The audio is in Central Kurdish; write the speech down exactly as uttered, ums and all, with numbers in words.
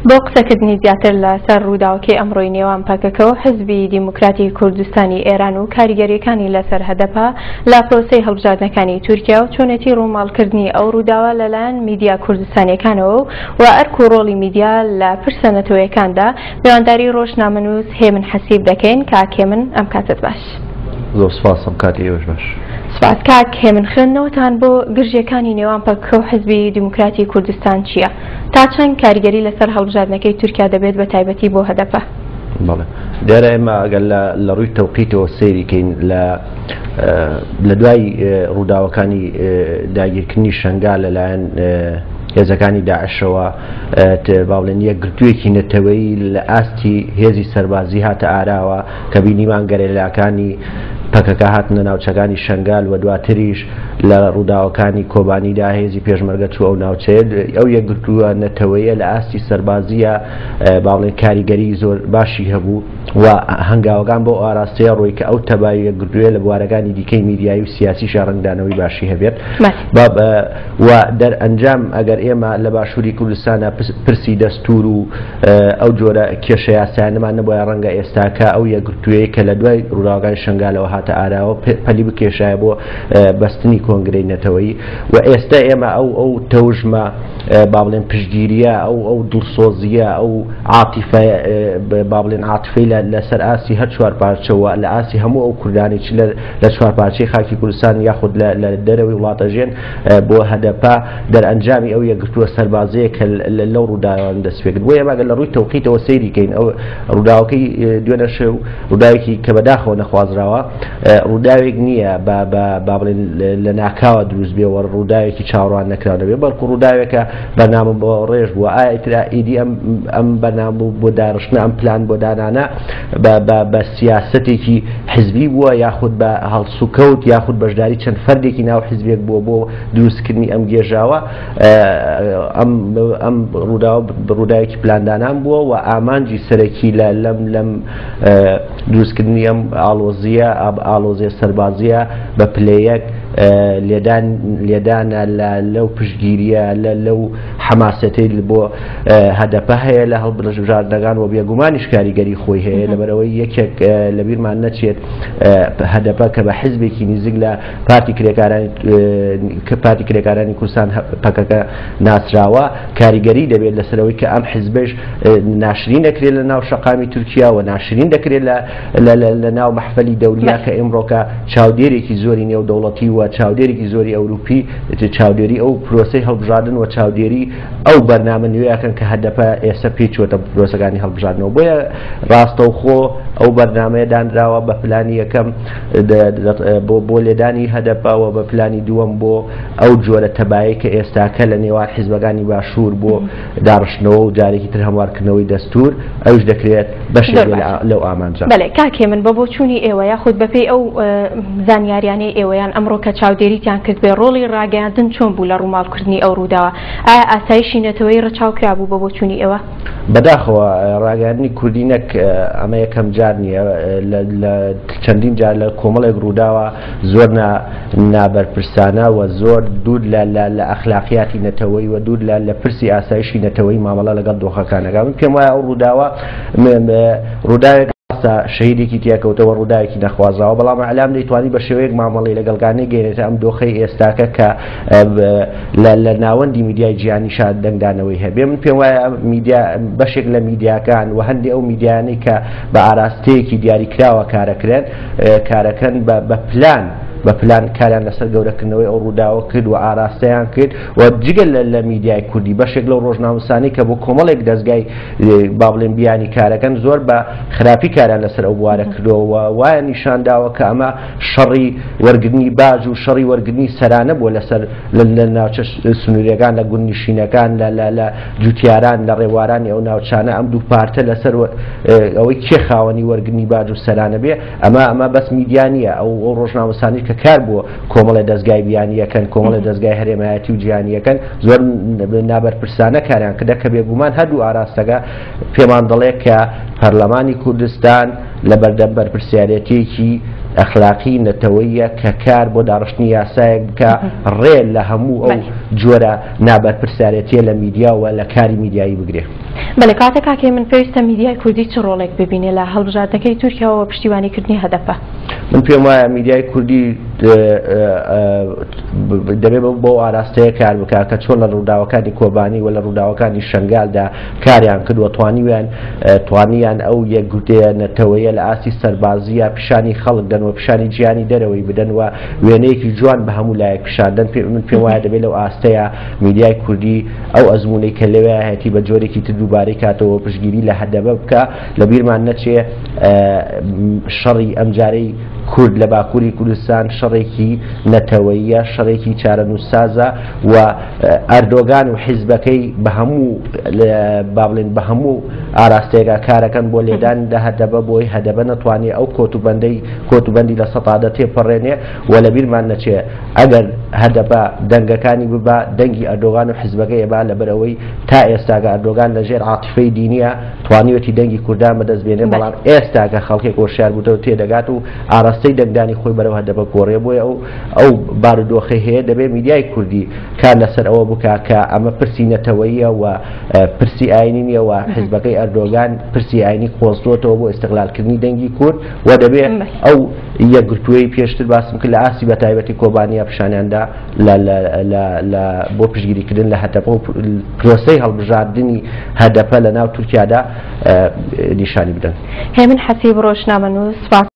بۆ قسەکردنی زیاتر لەسەر ڕووداوەکەی ئەمڕۆی نێوان پەکەکە و حزبی دیموکراتی کوردستانی ئێران و کاریگەریەکانی لەسەر هەدەپە لا پرۆسەی هەڵبژاردنەکانی تورکیا و چۆنێتی ڕووماڵکردنی ئەو ڕووداوە لەلایەن میدیا کوردستانیەکانەوە و ئەرک و ڕۆڵی میدیا لە پرسە نەتەوەیەکاندا میوانداری ڕۆژنامەنووس هێمن حەسیب دەکەین. کاک هێمن ئەم کاتت باش. زۆر سپاسم کاتی ئێوەش باش. سپاس. کاک هێمن خوێندنەوەتان بۆ گرژیەکانی نێوان پەکەکە و حزبی دیموکراتی کوردستان چییە؟ تا چەند کاریگەری لەسەر هەڵبژاردنەکەی تورکیا دەبێت بە تایبەتی بۆ هەدەپە؟ بەڵێ دیارە ئێمە ئەگەر لە ڕووی تەوقیتەوە سەیریکەین لە دوای ڕووداوەکانی داگیرکردنی شەنگال لەلایەن هێزەکانی داعشەوە با بڵێن یەک گرتوویەکی نەتەوەیی لە ئاستی هێزی سەربازی هاتە ئاراوە کە بینیمان گەرێلاکانی پەکەکە هاتنە ناوچەکانی شەنگال و دواتریش لە ڕووداوەکانی کۆبانیدا هێزی پێشمەرگە چووە ئەو ناوچەیە ئەو یەک گرتووە نەتەوەیە لە ئاستی سەربازیە با بڵێن کاریگەری زۆر باشی هەبوو و هەنگاوەکان بۆ ئاراستەیە ڕۆی کە ئەو تەبایی گرتووە لە بوارەکانی دیکەی میدیایی و سیاسی شارڕنگدانەوەی باشی هەبێت و دەرئەنجام ئەگەر ئێمە لە باشووری کوردستانە پرسی دەستور و ئەو جۆرە کێشە یاسایانەمان نەبووە ڕەنگە ئێستاکە ئەو یەک گرتووەیە کە لە دوای ڕووداوەکانی شەنگالەوە هاتە ئاراوە پەلی بکێشایە بۆ بەستنی کۆنگرەی نەتەوەی و ئێستا ئێمە ئەو ئەو تەوژمە با بڵێن پشتگیریە ئەو ئەو دڵسۆزیە ئەو عاتیفە با بڵێن عاتیفەی لەسەر ئاسی هەر چوار پارچەوە لە ئاسی هەموو ئەو کوردانی چ لە چوار پارچەی خاکی کوردستان یاخود لە دەرەوەی وڵاتەژێن بۆ هەدەپە دەرئەنجامی ئەو یەکگرتووە سەربازەیە کە لەو ڕووداوان دەست پێ کرد. بۆ ئێمە ئەگەر لە ڕووی تەوقیتەوە سەیریکەین ئەو ڕووداوەکەی دوێنە شەو ڕووداوێکی کە بەداخەوە نەخوازراوە ڕووداوێک نییە با بڵێن لە ناکاوە دروست بێەوە ڕووداوێکی چاوەڕوان نەکراونەوێ بەڵکو ڕووداوێکە بەرنامە بۆ ڕێژ بووە ئایا ئیدی ئەم بەرنامە بۆ داڕشتن ئەم پلان بۆ دانانە بە سیاسەتێکی حزبی بووە یاخود بە هەڵسوکەوت یاخود بەشداری چەند فەردێکی ناو حزبێک بووە بۆ دروستکردنی ئەم گێژاوە ئەم ڕووداوێکی پلاندانان بووە و ئامانجی سەرەکی لە لەم لەم دروستکردنی ئەم ئاڵۆزیە ئاڵۆزیە سەربازیە بە پلەیەک لێدانە لەو پشتگیریە لەو حەماسەتەی بۆ هەدەپە هەیە لە هەڵبژاردنەکان و بێگومانیش کاریگەری خۆی هەیە لەبەرەوەی یەکێک لەبیرمان نەچێت هەدەپە کە بە حیزبێکی نزیک لە پارتی کرێکارانی کوردستان پەکەکە ناسراوە کاریگەری دەبێت لەسەرەوەی کە ئەم حیزبش ناشرین دەکرێت لە ناو شەقامی تورکیا و ناشرین دەکرێت لە ناو مەحفەلی دەولیا کە ئێمڕۆکە چاودێرێکی زۆری نێودەوڵەتی و چاودێرێکی زۆری ئەوروپی چاودێری ئەو پرۆسەی هەڵبژاردن و چاودێری ئەو بەرنامە نوێیەکەن کە هەدەپە ئێستا پێچوەتە پرۆسەکانی هەڵبژاردنەوە. بۆیە ڕاستەوخۆ ئەو بەرنامەیە دانراوە بە پلانی یەکەم بۆ لێدانی هەدەپەوە بە پلانی دووەم بۆ ئەو جۆرە تەبایی کە ئێستاکە لە نێوان حیزبەکانی باشوور بۆ داڕشتنەوە و جارێکی تر هەموارکردنەوەی دەستور ئەوش دەکرێت بەشێک لەو ئامانجە. بەڵێ کاکێ من بە بۆچوونی ئێوە یاخود بەپێی ئەو زانیاریانەی ئێوەیان ئەمڕۆ کە چاودێریتیان کرد بێ ڕۆڵی ڕاگەاندن چۆن بوو لە ڕووماڵکردنی ئەو ڕووداوە؟ ئایا ئاسایشی نەتەوەی ڕەچاوکرا بوو بە بۆچوونی ئەوە؟ بەداخەوە ڕاگەاندنی کوردینەک ئەمە یەکەم جار نییە لە چەندین جار لە کۆمەڵێک ڕووداوە زۆر نابەرپرسانە و زۆر دوور لە ئەخلاقیاتی نەتەوەی و دوور لە پرسی ئاسایشی نەتەوەی مامەڵە لەگەڵ دۆخەکانەکە. من پێم وایە ئەو ڕووداوە ڕووداوێک شەهیدێکی تیاکەوتەوە ڕووداوێکی نەخوازراوە بەڵام ئەعلام دەیتوانی بە شێوەیەک مامەڵەی لەگەڵگانەی گەێنێتە ئەم دۆخەی ئێستاکە کە لە ناوەندی میدیای جیهانی شاد دەنگدانەوەی هەبێ. من پێم وایە بەشێک لە میدیاکان و هەندێک ئەو میدیانەی کە بە ئاراستەیەکی دیاریکراوە کارەکرێن کارەکەن بە پلان بە پلان کاریان لەسەر گەورەکردنەوەی ئەو ڕووداوە کرد و ئاراستەیان کرد و جگەل لە میدیای کوردی بەشێک لەو ڕۆژنامەنووسانی کە بۆ کۆمەڵێک دەستگای با بڵێن بیانی کارەکەن زۆر بە خراپی کاریان لەسەر ئەو بوارە کردەوە وایە نیشانداوە کە ئەمە شەڕی وەرگرتنی باج و شەڕی وەرگرتنی سەرانە بۆ لەسەر لە ناوچە سنووریەکان لە گوندنشینەکان لە جوتیاران لە ڕێوارانی ئەو ناوچانە ئەم دوو پارتە لەسەر ئەوەی کێ خاوەنی وەرگرتنی باج و سەرانە بێ. ئەمە ئەمە بەس میدیانیە ئەو ڕۆژنامەنووسانی کە کار بۆ کۆمەڵی دەستگای بیانیەکەن کۆمەڵی دەستگای هەرێمایەتی و جیهانیەکەن زۆر نابەرپرسانە کاریان کردە کە بێگومان هەردوو ئاراستەکە پێمان دەڵێ کە پەرلەمانی کوردستان لە بەردەم بەرپرسیارەتێکی ئەخلاقی نەتەوەیە کە کار بۆ داڕشتنی یاسایەک بکە ڕێ لە هەموو ئەو جۆرە نابەرپرسیارەتیە لە میدیا و لە کاری میدیایی بگرێ. بەڵێ کاتێک کاکێ من پێویستە میدیای کوردی چ ڕۆڵێک ببینێ لە هەڵبژاردنەکەی تورکیاوە پشتیوانیکردنی هەدەفە؟ من پێم وایە میدیای کوردی دەبێت بۆ ئاراستەیە کار بکە کە چۆن لە ڕووداوەکانی کۆبانی و لە ڕووداوەکانی شنگالدا کاریان کردووە توانیویان توانیان ئەو یەکگوتەیە نەتەوەیە لە ئاسی سەربازیە پیشانی خەڵک دەن و پیشانی گیانی دەرەوەی بدەن و وێنەیەکی جوان بە هەموو لایەک پیشاندن. من پێم وایە دەبێت لەو ئاستەیە میدیای کوردی ئەو ئەزمونەی کە لەوێ هەیەی بە جۆرێکی تر دووبارەی کاتەوە پشتگیری لە هەدەبە بکە لە بیرمان نەچێ شەڕی ئەم جارەی کورد لە باکووری کوردستان شەڕێکی نەتەوەییە، شەڕێکی چارەنووسسازە و ئەردۆگان و حیزبەکەی بە هەموو با بڵێن بە هەموو ئاراستەیەکە کارەکەن بۆ لێدان لە هەدەبە بۆی هەدەبە نەتوانێت ئەو کۆتوبەندەی کۆتوبەندی لە سەتادە تێپەڕێنێ و لە بیرمان نەچێ ئەگەر هەدەبە دەنگەکانی ببا دەنگی ئەردۆگان و حیزبەکەی ئەبا لەبەرەوەی تا ئێستاگە ئەردۆگان لەژێر عاتیفەی دینیە توانیوەتی دەنگی کوردان بەدەستبێنێ، بەڵام ئێستاگە خەڵکێک وەشیار بووتەوە تێدەگات و ئاراستەی دەنگدانی خۆی بەرەو هەدەبە گۆڕێ بۆیە ئەو ئەو بارودۆخی هەیە دەبێت میدیای کوردی کار لەسەر ئەوە بکە کە ئەمە پرسی نەتەوەییە و پرسی ئاینی نییە و حیزبەکەی ئەردۆگان پرسی ئاینی خۆزدۆتەوە بۆ ئیستیقلالکردنی دەنگی کورد و دەبێت ئەو یەکگرتووەی پێشتر باسم کرد لە ئاسی بە تایبەتی کۆبانیە پیشانیاندا بۆ پشتگیریکردن لە هەدەبە و پرۆسەی هەڵبژاردننی هەدەپە لە ناو تورکیادا نیشانی بدەن. هێمن حەسیب ڕۆژنامەنووس